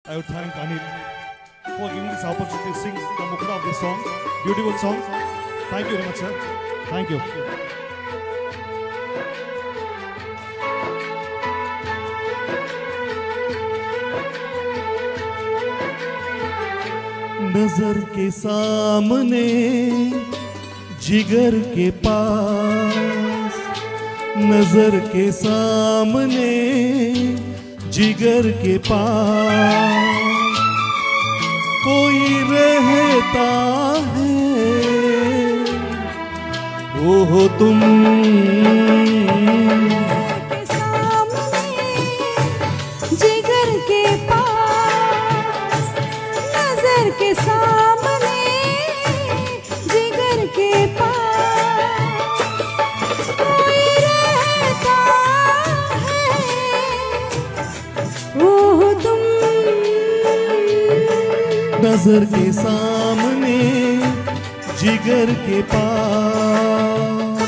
I would thank Anil for giving this opportunity to sing the mukta of this song. Beautiful song. Thank you very much, sir. Thank you. नजर के सामने जिगर के पास, नजर के सामने जिगर के पास कोई रहता है, वो हो तुम। जिगर के पास, नजर के सामने जिगर के पास कोई रहता है, वो हो तुम। नजर के सामने जिगर के पास।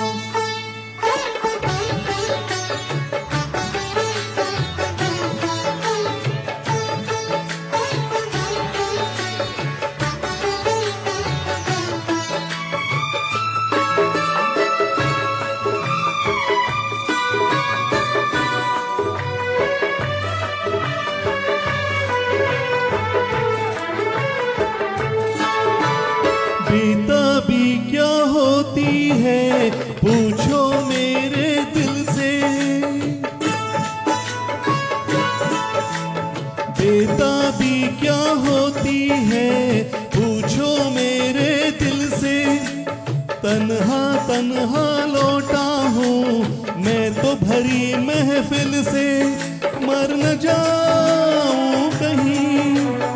बेताबी क्या होती है पूछो मेरे दिल से, बेताबी क्या होती है पूछो मेरे दिल से। तन्हा तन्हा लौटा हूँ मैं तो भरी महफिल से, मर न जाऊं कहीं,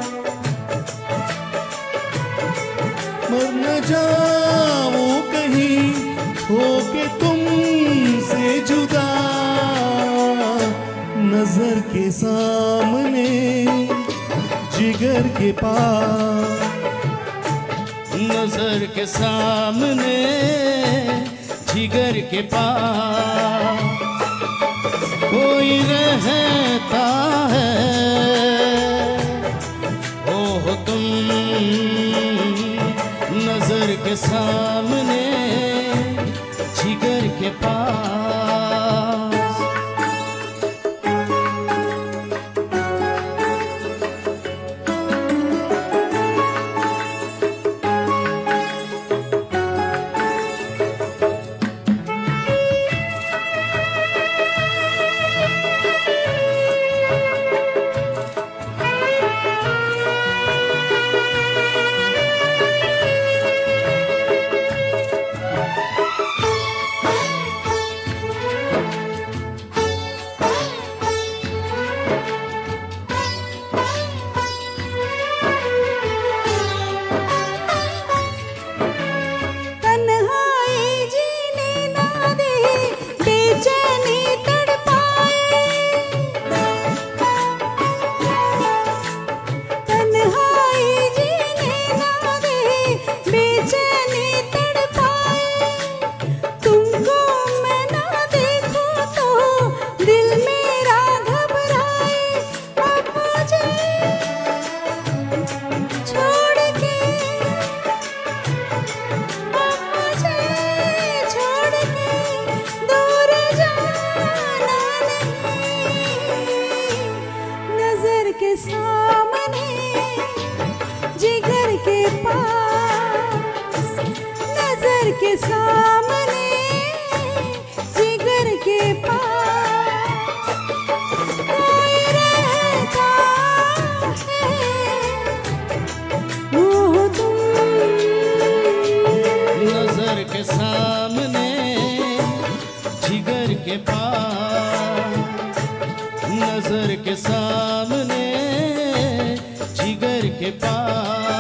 मर न जाऊं कहीं होके तुमसे जुदा। नजर के सामने जिगर के पास, नजर के सामने जिगर के पास कोई रहता है, हो तुम। नजर के सामने जिगर के पास। के सामने जिगर के पास, नजर के सामने जिगर के पास कोई रहता है, वो तुम। नजर के सामने जिगर के पास, नजर के सामने जिगर के पास